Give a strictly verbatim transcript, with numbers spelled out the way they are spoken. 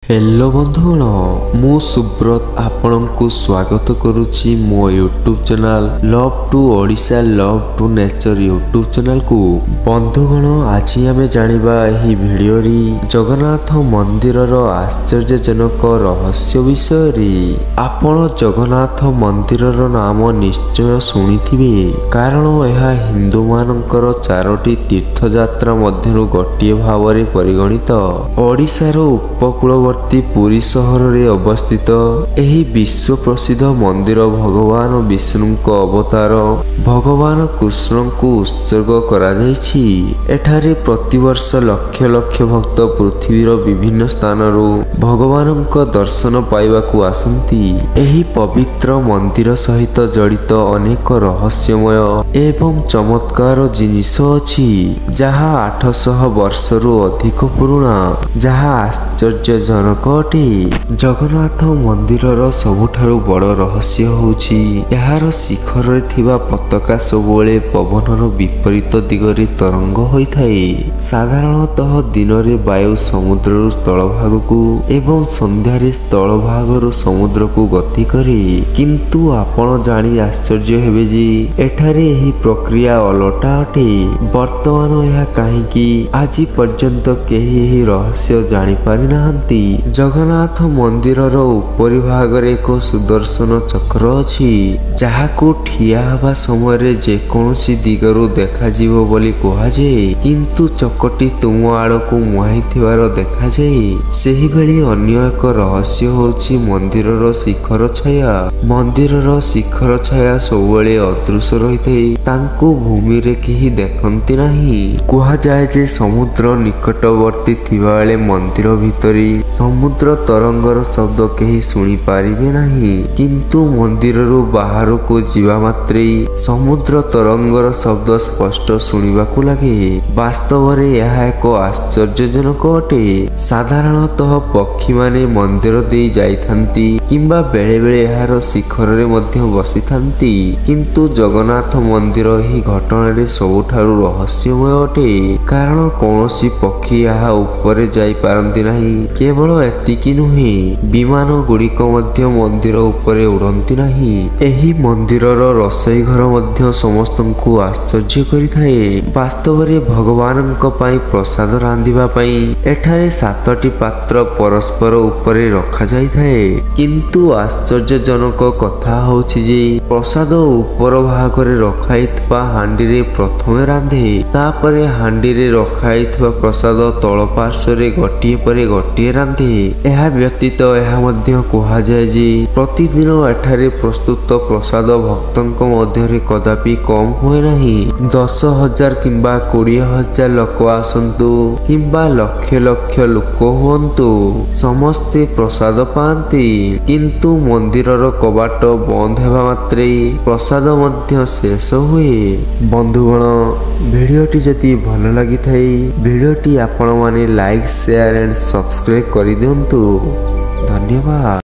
Hello बंधुगण मु सुब्रत आपनकु स्वागत करुछि मो YouTube channel love to Odisha love to nature YouTube channel को। बंधुगण आज आमे जानिबा एही वीडियो री जगन्नाथ मंदिर रो आश्चर्यजनक रहस्य विषय रे। आपण जगन्नाथ मंदिर रो नाम निश्चय सुनिथिबे, कारण यह हिंदू मानकर चारोटी तीर्थ यात्रा मध्यरु गोटिए भावरे परिगणित। ओडिशा रो उपकूलवर्ती पुरी सहर रे अवस्थित एही विश्व प्रसिद्ध मंदिर भगवान विष्णु को अवतार भगवान कृष्ण को उत्सर्ग करा जायछि। एठारे प्रतिवर्ष लक्ष लक्ष भक्त पृथ्वीर विभिन्न स्थानरू भगवान को दर्शन पाइबाकू आसंती। एही पवित्र मंदिर सहित जड़ित अनेक रहस्यमय एवं चमत्कार जिनिस अछि, जहा आठ सौ वर्षरू अधिक पुराणा, जहा आश्चर्यजनक अटे। जगन्नाथ मंदिरर सबुठारु बड़ रहस्य होछि एहार शिखर रे थिबा पताका सबुले पवनर विपरीत दिगरे तरंग होइथाए। साधारणतः दिन रे वायु समुद्ररु स्थल भागकू एवं संध्यारे स्थल भागरु समुद्र को गति करे, किंतु आपण जानी आश्चर्य हेबे जे एठारे एही प्रक्रिया अलटा अटे। वर्तमान यह काहेकि आज पर्यंत केही एही रहस्य जानि पारि नाहंती। जगन्नाथ मंदिरर उपरि भागरे एक सुदर्शन चक्र अछि, जहाकू ठिया हवा समय रे जेकोसी दिगरु देखा जीवो बोली कहा जाए, किंतु चकटी तुम आड़कू मुहाइथिबार देखा जाए। सेही बेली अन्य एक रहस्य होछि मंदिरर शिखर छाया। मंदिरर शिखर छाया सबुले अदृश्य रहिथाए, तांकू भूमि रे केही देखंती नाही। कहा जाए जे समुद्र निकटवर्ती थिबा बेले मंदिर भितरी समुद्र तरंगर शब्द केही सुनी पारिबे नाही, किंतु मंदिररू बाहर को जीवा मात्रे समुद्र तरंगर शब्द स्पष्ट सुनिबाकू लागे। वास्तव रे यह एक आश्चर्यजनक अटे। साधारणतः पक्षी माने मंदिर दे जाइथांती किंबा बेले बेले यार शिखर रे मध्य बसिथांती, किंतु जगन्नाथ मंदिर एही घटना रे सबुठारु रहस्यमय अटे, कारण कोनोसी पक्षी यहाँ ऊपर जाई पारंती नाही। केवल एतिकी नुहे, विमान गुड़िक मध्य मंदिर उपरे उड़ती नाही। एही मंदिरर रसोई घर मध्य समस्तंकु आश्चर्य करिथाए। वास्तव रे भगवानंक पई प्रसाद रांधिबा पई एठारे सातटी पात्र परस्पर उपरे रखा जाइथाए, किंतु आश्चर्यजनक कथा होछि जे प्रसाद ऊपर भागरे रखाइथबा हांडी रे प्रथमे रांधे, तापरे हांडी रे रखाइथबा प्रसाद तळ पार्श्वरे गटिए परे गटिए रांधे। यह व्यतीत यह मध्य कहा जाए जे प्रतिदिन एठारे प्रस्तुत प्रसाद भक्तों मध्य कदापि कम हुए नहीं। दस हजार किंबा कोड़े हजार लोक आसंतु किंबा लक्ष लक्ष लोक हुंतु, समस्ते प्रसाद पाती, किंतु मंदिरर कबाट बंद हेबा मात्रे प्रसाद मध्य शेष हुए। बंधुगण भिडियोटी जदि भल लगी थाई भिडियोटी आपण माने लाइक शेयर एंड सब्सक्राइब कर दियंतु। धन्यवाद।